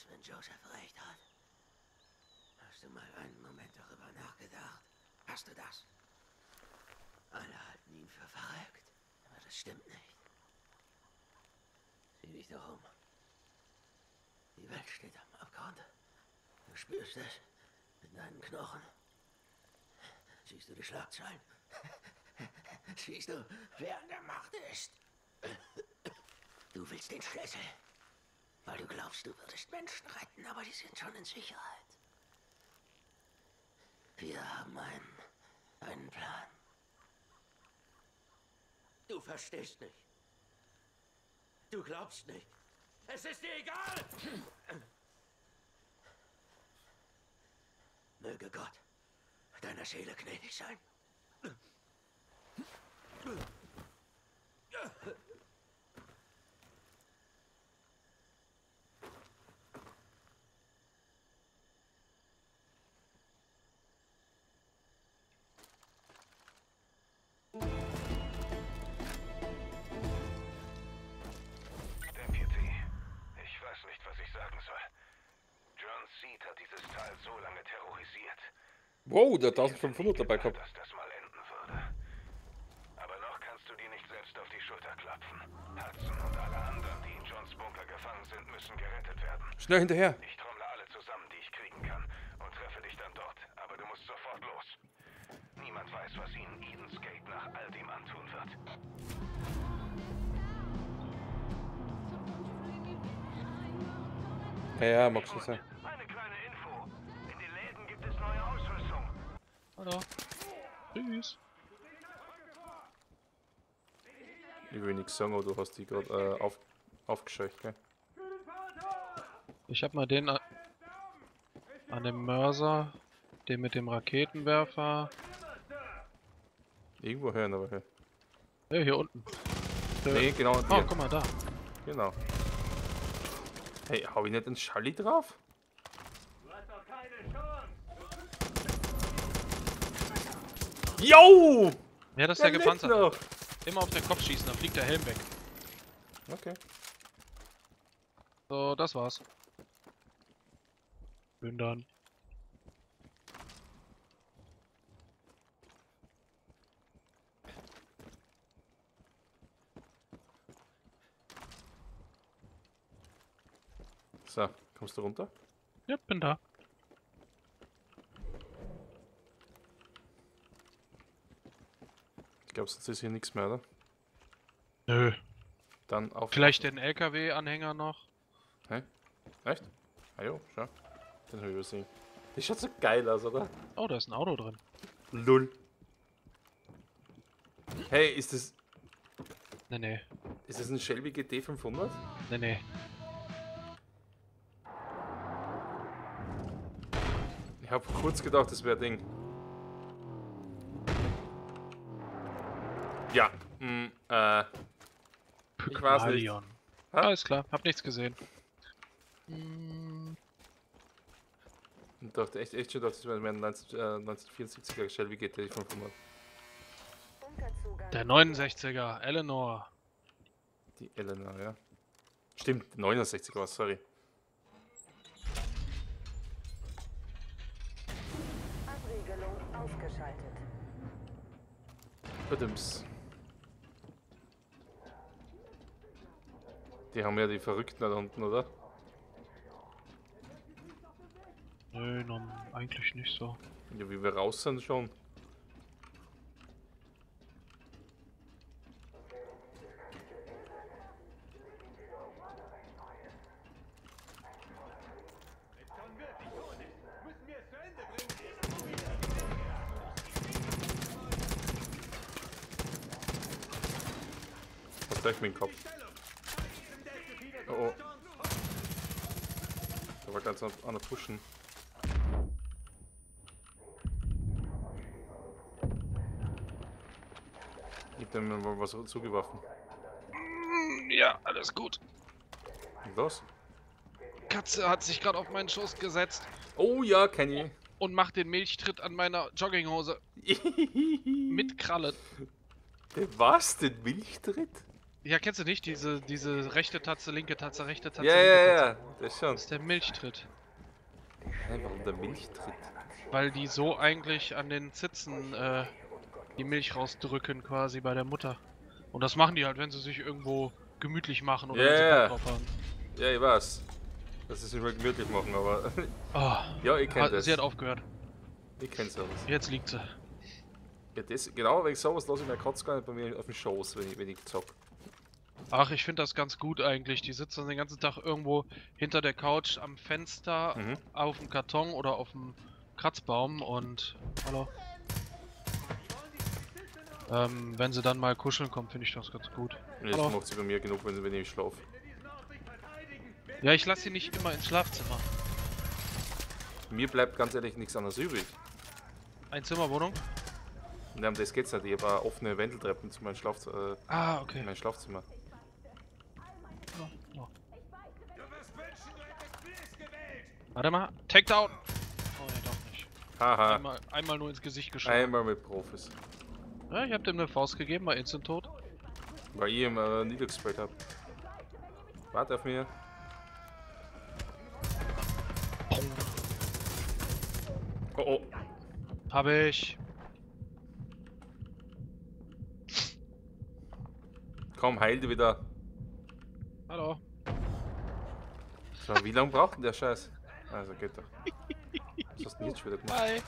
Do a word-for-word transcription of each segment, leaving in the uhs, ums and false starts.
wenn Joseph recht hat? Hast du mal einen Moment darüber nachgedacht? Hast du das? Alle halten ihn für verrückt, aber das stimmt nicht. Sieh dich doch um. Die Welt steht am Abgrund. Du spürst es mit deinen Knochen. Siehst du die Schlagzeilen? Siehst du, wer an der Macht ist? Du willst den Schlüssel, weil du glaubst, du würdest Menschen retten, aber die sind schon in Sicherheit. Wir haben einen, einen Plan. Du verstehst nicht. Du glaubst nicht. Es ist dir egal! Möge Gott deiner Seele gnädig sein. Wow, der eintausendfünfhundert dabei gehabt. Dass das mal enden würde. Aber noch kannst du dir nicht selbst auf die Schulter klopfen. Hudson und alle anderen, die in Johns Bunker gefangen sind, müssen gerettet werden. Schnell hinterher. Ich trommle alle zusammen, die ich kriegen kann, und treffe dich dann dort. Aber du musst sofort los. Niemand weiß, was ihnen Eden's Gate nach all dem antun wird. Ja, ja, mag schon sein. Eine kleine Info. In den Läden gibt es neue Ausrüstung. Hallo. Tschüss. Ich will nichts sagen, aber du hast die gerade äh, auf, aufgescheucht, gell? Ich hab mal den an, an dem Mörser, den mit dem Raketenwerfer. Irgendwo hören, aber hey. Ja, hier unten. Nee, genau. Oh, hier. guck mal da. Genau. Hey, hau ich nicht einen Schalli drauf? Yo! Ja, das ist Der der lebt gepanzert. noch. Immer auf den Kopf schießen, dann fliegt der Helm weg. Okay. So, das war's. Bin dann. So, kommst du runter? Ja, bin da. Ich glaube, sonst ist hier nichts mehr, oder? Nö. Dann auf. Vielleicht den L K W-Anhänger noch. Hä? Echt? Ah jo, schau. Den hab ich übersehen. Das schaut so geil aus, oder? Oh, da ist ein Auto drin. Lull. Hey, ist das. Nee, nee. Ist das ein Shelby G T fünfhundert? Nee, nee. Ich hab kurz gedacht, das wäre Ding. Ja, mh, äh. Ich weiß nicht. Pygmalion. Ha? Alles klar, hab nichts gesehen. Hm, Ich dachte echt, echt schon, gedacht, das wäre ein neunzehnhundertvierundsiebziger Shelby G T fünfhundert. der neunundsechziger, Eleanor. Die Eleanor, ja. Stimmt, neunundsechziger war, sorry. Abriegelung ausgeschaltet. Badums. Die haben ja die Verrückten da unten, oder? Nö, nun, eigentlich nicht so. Ja, wie wir raus sind schon. Was gleich mit dem Kopf? Oh oh. Da war ganz an der Pushen. Ich hab dem mal was zugeworfen. Ja, alles gut. Und was? Katze hat sich gerade auf meinen Schoß gesetzt Oh ja, kenn ich. und macht den Milchtritt an meiner Jogginghose. Mit Krallen. Was? Den Milchtritt? Ja, kennst du nicht? Diese, diese rechte Tatze, linke Tatze, rechte Tatze, Ja, linke ja, Tatze. ja, das schon. Das ist der Milchtritt. Hey, warum der Milchtritt? Weil die so eigentlich an den Zitzen äh, die Milch rausdrücken quasi bei der Mutter. Und das machen die halt, wenn sie sich irgendwo gemütlich machen oder Ja, wenn sie ja. Bock drauf haben. Ja, ich weiß. Dass sie sich mal gemütlich machen, aber. Oh, Ja, ich kenn hat- das. sie hat aufgehört. Ich kenn sowas. Jetzt liegt sie. Ja, das, genau wegen sowas lasse ich meine Katze gar nicht bei mir auf dem Schoß, wenn ich, wenn ich zock. Ach, ich finde das ganz gut eigentlich. Die sitzt dann den ganzen Tag irgendwo hinter der Couch am Fenster, Mhm. auf dem Karton oder auf dem Kratzbaum und... Hallo? Ähm, wenn sie dann mal kuscheln kommt, finde ich das ganz gut. Das Hallo? macht sie bei mir genug, wenn, sie- wenn ich schlafe. Ja, ich lasse sie nicht immer ins Schlafzimmer. Mir bleibt ganz ehrlich nichts anderes übrig. Einzimmerwohnung? Ja, um das geht's nicht. Ich habe auch offene Wendeltreppen zu meinem Schlaf, äh, Ah, okay. in mein Schlafzimmer. Oh, oh. Warte mal. Takedown! Oh ne, doch nicht. Haha. Einmal, einmal nur ins Gesicht geschlagen. Einmal mit Profis. Ja, ich hab dem eine Faust gegeben, war instant tot. Weil ich ihm äh, niedergesprayt habe. Warte auf mir. Oh oh. Hab ich. Komm, heil dich wieder. Hallo. So, wie lange braucht denn der Scheiß? Also geht doch. Was hast du denn jetzt schon wieder gemacht? Hi.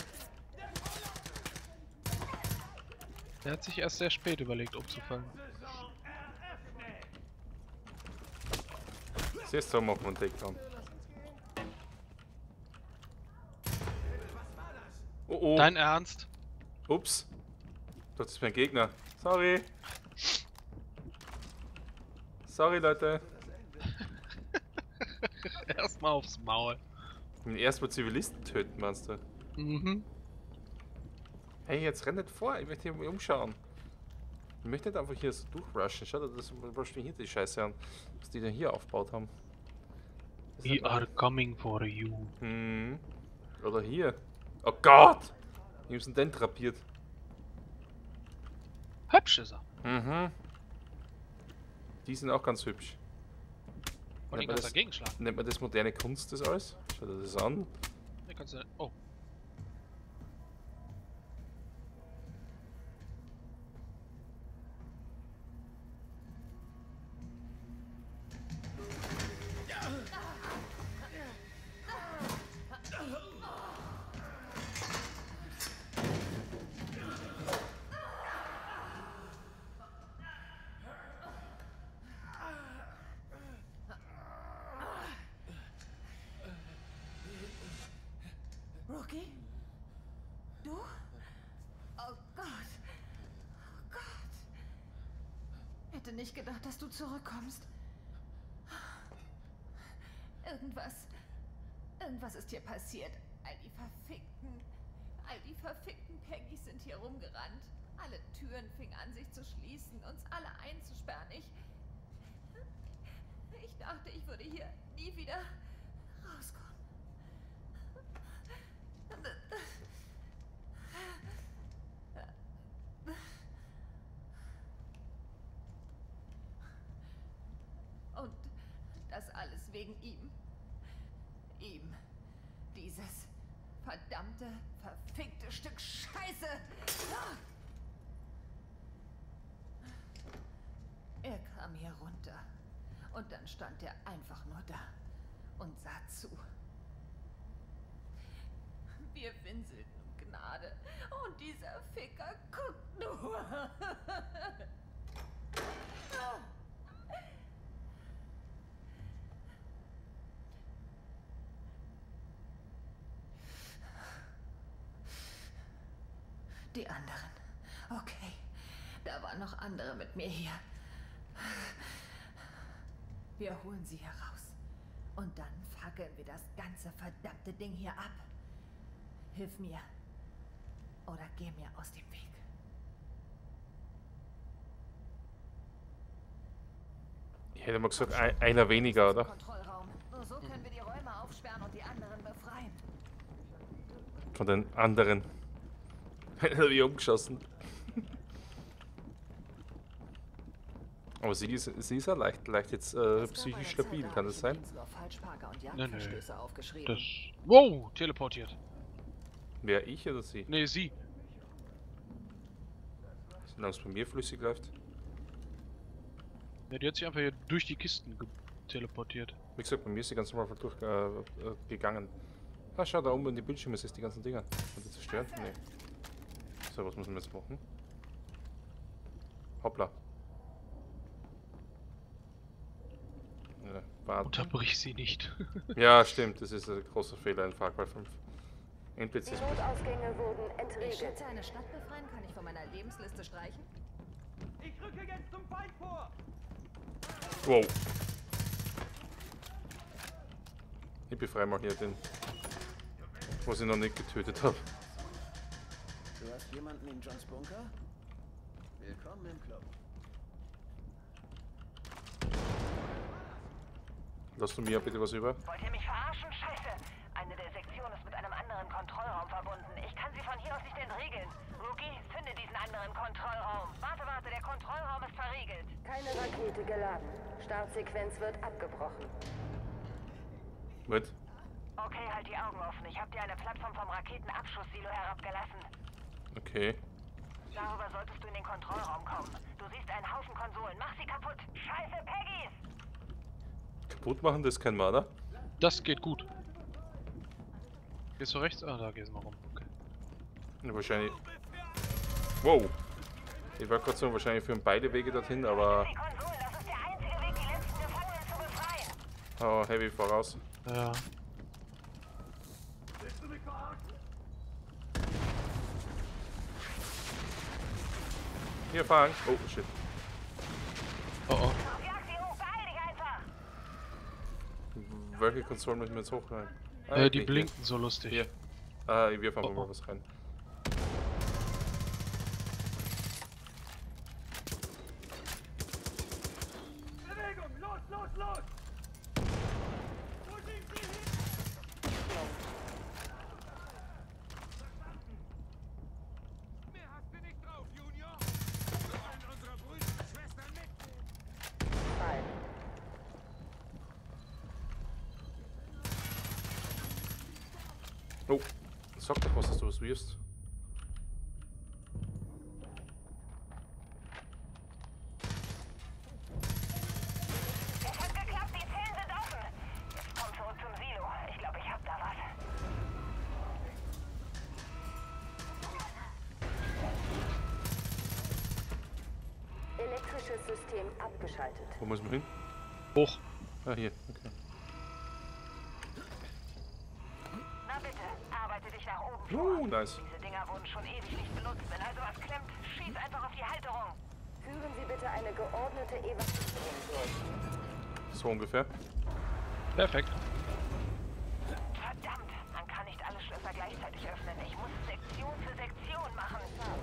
Der hat sich erst sehr spät überlegt, umzufallen. Siehst du, machen wir einen Takedown. Oh oh. Dein Ernst? Ups. Das ist mein Gegner. Sorry. Sorry, Leute. Erstmal aufs Maul. Ich will erstmal Zivilisten töten, meinst du? Mhm. Hey, jetzt renn nicht vor. Ich möchte hier mal umschauen. Ich möchte nicht einfach hier so durchrushen. Schau dir das rusht mir hier die Scheiße an, was die denn hier aufgebaut haben. Das ist We nicht are coming for you. Hm. Oder hier. Oh Gott! Wie ist denn den drapiert? Hübsch ist er. Mhm. Die sind auch ganz hübsch. Und den Nennt man, kannst du das, dagegen schlagen. nennt man das moderne Kunst, das alles? Schau dir das an. Den kannst du. Oh. Rookie? Du? Oh Gott. Oh Gott. Hätte nicht gedacht, dass du zurückkommst. Irgendwas. Irgendwas ist hier passiert. All die verfickten. All die verfickten Peggys sind hier rumgerannt. Alle Türen fingen an, sich zu schließen, uns alle einzusperren. Ich. Ich dachte, ich würde hier nie wieder rauskommen. Und das alles wegen ihm. Ihm. Dieses verdammte, verfickte Stück Scheiße. Er kam hier runter. Und dann stand er einfach nur da und sah zu. Wir winselten um Gnade. Und dieser Ficker guckt nur. Die anderen. Okay. Da waren noch andere mit mir hier. Wir holen sie heraus. Und dann fackeln wir das ganze verdammte Ding hier ab. Hilf mir. Oder geh mir aus dem Weg. Ich hätte mal gesagt, ein, einer weniger, oder? Kontrollraum. Nur so können wir die Räume aufsperren und die anderen befreien. Von den anderen. Hätte ich umgeschossen. Aber sie ist, sie ist ja leicht, leicht jetzt äh, psychisch stabil, kann das sein? Nee, nee. Das... Wow, teleportiert. Wer, ich oder sie? Nee, sie. Solange es bei mir flüssig läuft. Ja, die hat sich einfach hier durch die Kisten teleportiert. Wie gesagt, bei mir ist sie ganz normal durch äh, äh, gegangen. Ah, schau, da oben in die Bildschirme ist die ganzen Dinger. Kann die zerstören? Nee. So, was müssen wir jetzt machen? Hoppla. Ja, warten. Unterbrich sie nicht. Ja, stimmt, das ist ein großer Fehler in Far Cry fünf. N P Cs. Die Notausgänge wurden Ich entriegelt. schätze, eine Stadt befreien kann ich von meiner Lebensliste streichen. Ich rücke jetzt zum Feind vor! Wow. Ich befreie mal hier den, was ich noch nicht getötet habe. Du hast jemanden in Johns Bunker? Willkommen im Club. Lass du mir bitte was über? Wollt ihr mich verarschen? Scheiße! Eine der Sektionen ist mit einem anderen Kontrollraum verbunden. Ich kann sie von hier aus nicht entriegeln. Rookie, finde diesen anderen Kontrollraum. Warte, warte, der Kontrollraum ist verriegelt. Keine Rakete geladen. Startsequenz wird abgebrochen. Was? Okay, halt die Augen offen. Ich habe dir eine Plattform vom Raketenabschusssilo herabgelassen. Okay. Darüber solltest du in den Kontrollraum kommen. Du siehst einen Haufen Konsolen. Mach sie kaputt. Scheiße, Peggy's! Kaputt machen, das ist kein Marder. Das geht gut. Gehst du rechts? Ah, da gehst du mal rum. Okay. Ja, wahrscheinlich. Wow. Ich war gerade so, wahrscheinlich führen beide Wege dorthin, aber. Die Konsolen, das ist der einzige Weg, die letzten Gefangenen zu befreien. Oh, Heavy voraus. Ja. Hier fahren. Oh, shit. Oh oh. Jag sie hoch, beeil dich einfach! Welche Konsolen müssen wir jetzt hochrein? Ah, Äh, die okay, blinken so lustig. Hier. Ah, wir fahren Oh, mal oh. was rein. Bewegung! Los, los, los! Wo sind Sie hin? Mehr hast du nicht drauf, Junior! Wir wollen unsere Brüder und Schwestern mitnehmen! Fall. Oh, sag doch was, dass du was wirst. Es hat geklappt, die Zellen sind offen. Jetzt komm zurück zum Silo. Ich glaube, ich hab da was. Elektrisches System abgeschaltet. Wo müssen wir hin? Hoch. Ah, hier. Okay. Na bitte, arbeite dich nach oben vor. Uh, nice. Diese Dinger wurden schon ewig nicht benutzt. Wenn also was klemmt, schieß einfach auf die Halterung. Führen Sie bitte eine geordnete Evakuierung durch. So ungefähr. Perfekt. Verdammt, man kann nicht alle Schlösser gleichzeitig öffnen. Ich muss Sektion für Sektion machen.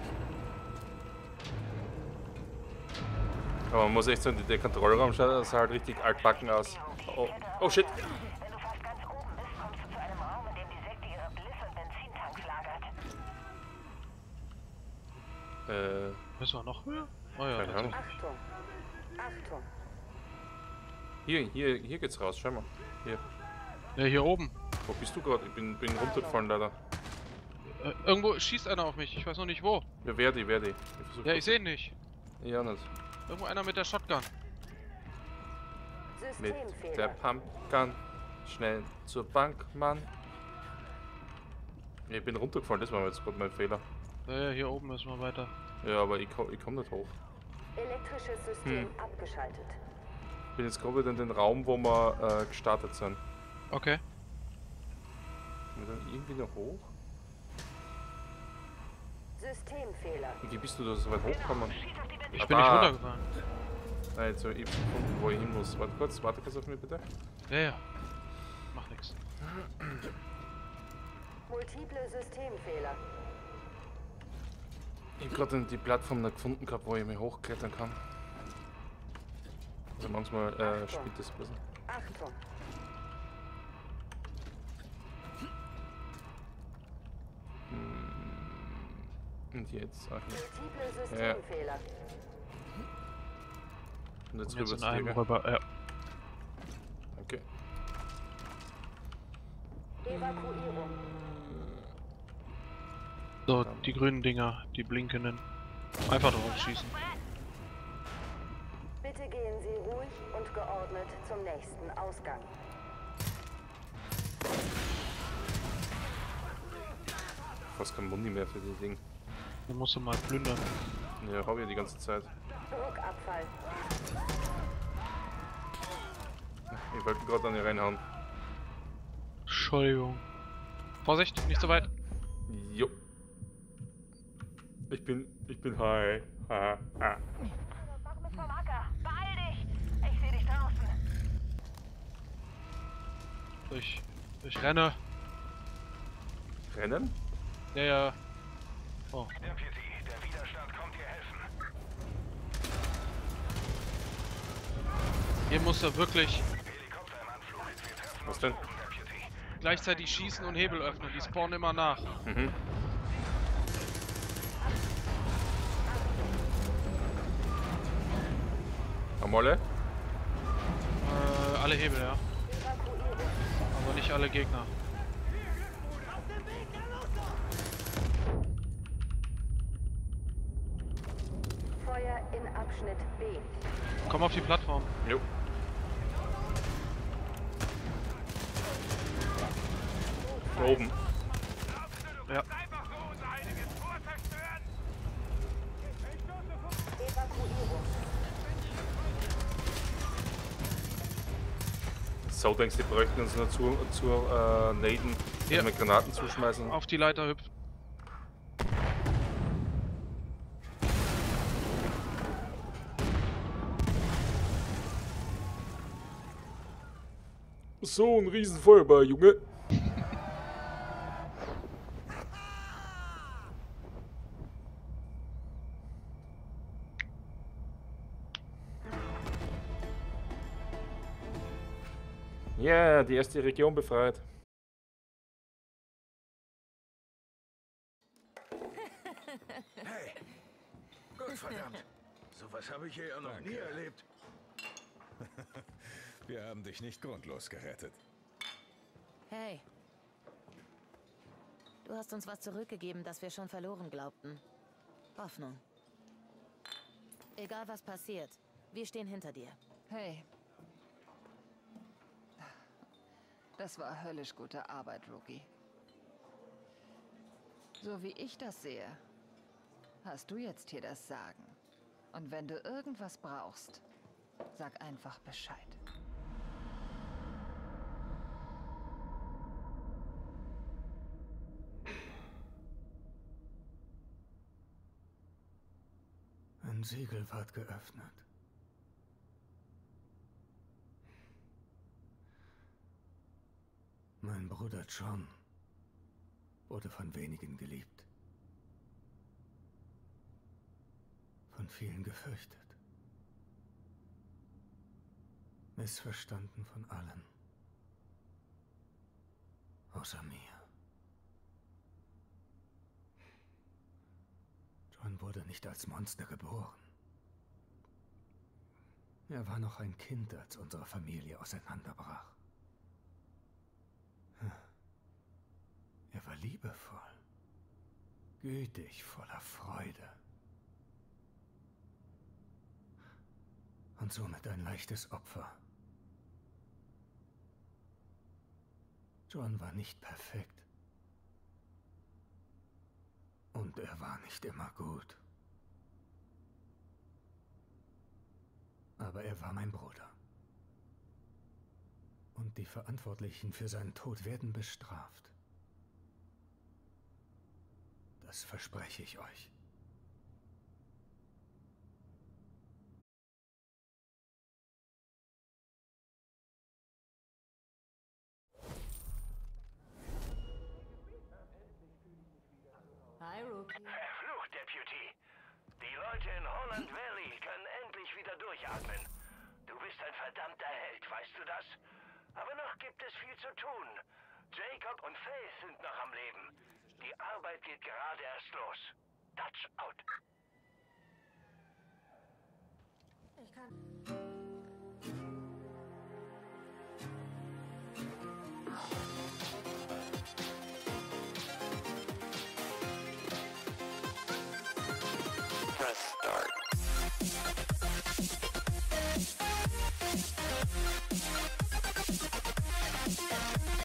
Aber man muss echt sagen, der Kontrollraum schaut sah halt richtig altbacken aus. Oh, oh shit. Wenn du fast ganz oben bist, kommst du zu einem Raum, in dem die Sekte ihre Bliss- und Benzintanks lagert. Äh, Müssen wir noch höher? Oh ja, Keine Ahnung. tatsächlich. Achtung, Achtung. hier, hier, hier geht's raus, schau mal. Hier. Ja, hier oben. Wo bist du gerade? Ich bin, bin runtergefallen leider. Äh, irgendwo schießt einer auf mich. Ich weiß noch nicht wo. Ja, wer die, wer die? Ich versuch Ja, kurz- ich sehe ihn nicht. Ja, nicht. Irgendwo einer mit der Shotgun. Mit der Systemfehler. Pumpgun. Schnell zur Bank, Mann. Ich bin runtergefallen, das war jetzt gerade mein Fehler. Ja, ja, hier oben müssen wir weiter. Ja, aber ich, komm- ich komme nicht hoch. Elektrisches System Hm. abgeschaltet. Ich bin jetzt gerade wieder in den Raum, wo wir äh, gestartet sind. Okay. Können wir dann irgendwie noch hoch? Systemfehler. Wie bist du da so weit hochgekommen? Schieß auf die Benzintanks. Ich bin nicht Ah. runtergefahren. Nein, jetzt habe ich gefunden, wo ich hin muss. Warte kurz, warte kurz auf mich bitte. Ja, ja. Mach nix. Multiple Systemfehler. Ich habe gerade die Plattform nicht gefunden gehabt, wo ich mich hochklettern kann. Also manchmal äh, spielt das ein bisschen. Achtung. Und jetzt, ach hier. Multiple Systemfehler. Und jetzt Und jetzt rüber in zu einem dir. rüber, ja. Okay. Evakuierung. So, die grünen Dinger, die blinkenden. Einfach drauf schießen. Bitte gehen Sie ruhig und geordnet zum nächsten Ausgang. Fast kein Mundi mehr für die Ding. Da musst du mal plündern. Ja, hab ich ja die ganze Zeit. Druckabfall. Ich wollte gerade an die reinhauen. Entschuldigung. Vorsicht, nicht so weit. Jo. Ich bin, ich bin high. Ha, ha. Mach mit vom Acker. Beeil dich. Ich sehe dich draußen. Ich, ich renne. Rennen? Ja, ja. Oh, Deputy, der Widerstand kommt dir helfen. hier muss er wirklich Helikopter im Anflug. Wir treffen Was uns denn? oben, Deputy. gleichzeitig schießen und Hebel öffnen. Die spawnen immer nach. Mhm. Amolle? Äh, alle Hebel, ja. Aber nicht alle Gegner. Feuer in Abschnitt B. Komm auf die Plattform. Jo. Da oben. Ja. Einfach so unser heiliges Tor zerstören! Evakuierung. So denkst du, die bräuchten uns nur zu, zur äh, Naden, Hier. mit Granaten zuschmeißen. Auf die Leiter hüpfen. So ein riesen Feuerball, Junge. Ja, yeah, die erste Region befreit. Hey! Gottverdammt! Sowas habe ich hier ja noch nie erlebt. Wir haben dich nicht grundlos gerettet. Hey. Du hast uns was zurückgegeben, das wir schon verloren glaubten. Hoffnung. Egal was passiert, wir stehen hinter dir. Hey. Das war höllisch gute Arbeit, Rookie. So wie ich das sehe, hast du jetzt hier das Sagen. Und wenn du irgendwas brauchst, sag einfach Bescheid. Ein Siegel ward geöffnet. Mein Bruder John wurde von wenigen geliebt. Von vielen gefürchtet. Missverstanden von allen. Außer mir. John wurde nicht als Monster geboren. Er war noch ein Kind, als unsere Familie auseinanderbrach. Er war liebevoll, gütig, voller Freude. Und somit ein leichtes Opfer. John war nicht perfekt. Und er war nicht immer gut. Aber er war mein Bruder. Und die Verantwortlichen für seinen Tod werden bestraft. Das verspreche ich euch. Hi, Rookie. Verflucht, Deputy. Die Leute in Holland Valley können endlich wieder durchatmen. Du bist ein verdammter Held, weißt du das? Aber noch gibt es viel zu tun. Jacob und Faith sind noch am Leben. Die Arbeit geht gerade erst los. Touch out. Ich kann...